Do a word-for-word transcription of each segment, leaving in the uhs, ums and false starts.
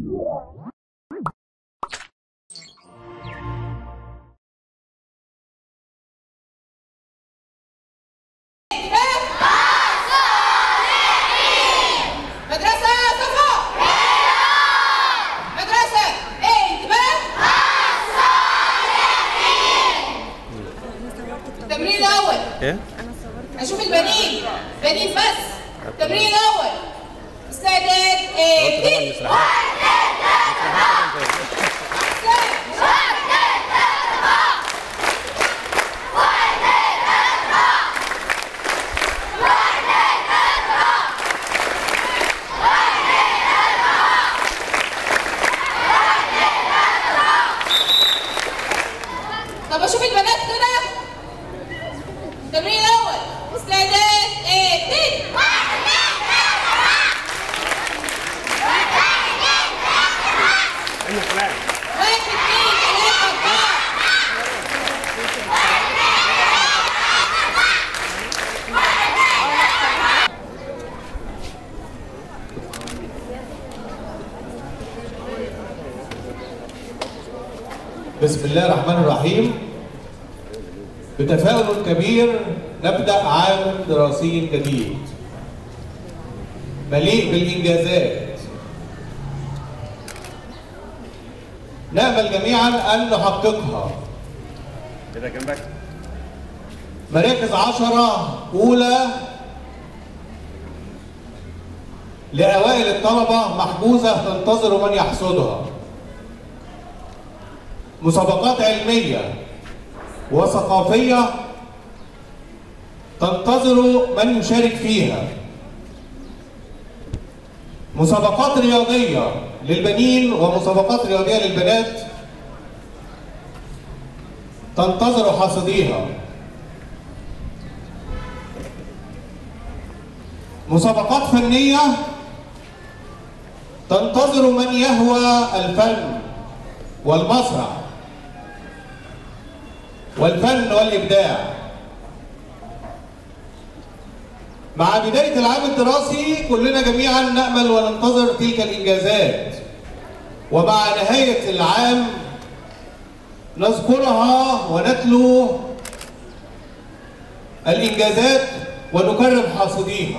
التمرين الأول. إيه؟ أشوف البنين، بنين بس. التمرين الأول. استعداد إيه؟ طب أشوف البنات كده. التمرين الأول. استعداد إيه؟ ابتدي. واحد اثنين ثلاثة أربعة. بسم الله الرحمن الرحيم. بتفاؤل كبير نبدأ عام دراسي جديد مليء بالإنجازات. نأمل جميعا أن نحققها. مراكز عشرة أولى لأوائل الطلبة محجوزة تنتظر من يحصدها. مسابقات علمية وثقافية تنتظر من يشارك فيها. مسابقات رياضية للبنين ومسابقات رياضية للبنات تنتظر حاصديها. مسابقات فنية تنتظر من يهوى الفن والمسرح والفن والإبداع. مع بداية العام الدراسي كلنا جميعا نأمل وننتظر تلك الإنجازات، ومع نهاية العام نذكرها ونتلو الإنجازات ونكرم حاصديها.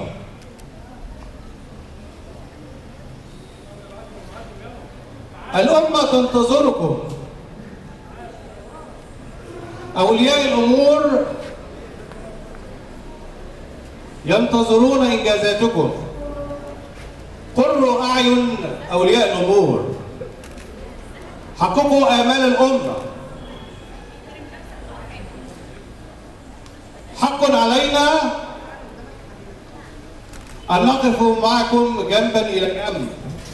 الأمة تنتظركم. أولياء الأمور ينتظرون إنجازاتكم. قروا أعين أولياء الأمور. حققوا آمال الأمة. حق علينا أن نقف معكم جنبا إلى جنب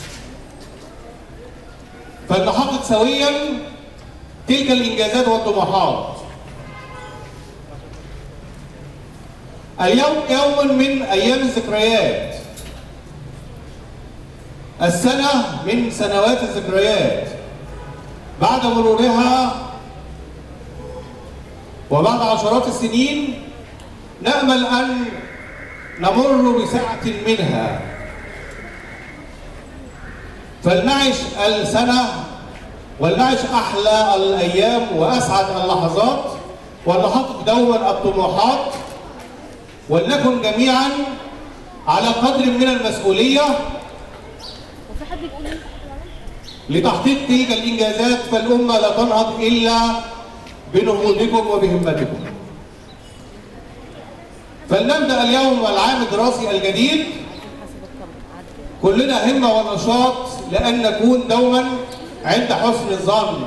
فلنحقق سويا تلك الإنجازات والطموحات. اليوم يوم من أيام الذكريات. السنة من سنوات الذكريات. بعد مرورها وبعد عشرات السنين نأمل أن نمر بساعة منها، فلنعش السنة ولنعش أحلى الأيام وأسعد اللحظات، ولنحقق دوما الطموحات، ولنكن جميعا على قدر من المسؤولية لتحقيق تلك الإنجازات. فالأمة لا تنهض إلا بنهوضكم وبهمتكم. فلنبدأ اليوم العام الدراسي الجديد كلنا همة ونشاط لأن نكون دوما عند حسن الظن.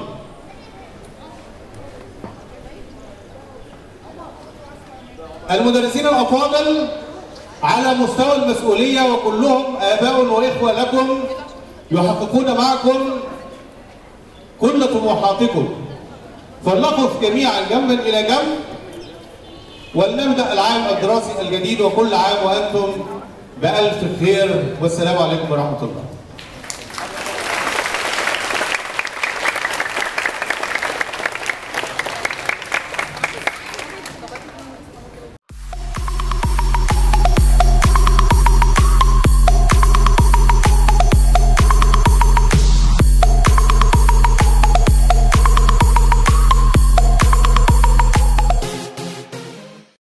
المدرسين الأفاضل على مستوى المسؤولية وكلهم آباء وإخوة لكم يحققون معكم كل طموحاتكم، فلنقف جميعا جنبا إلى جنب ولنبدأ العام الدراسي الجديد، وكل عام وأنتم بألف خير، والسلام عليكم ورحمة الله.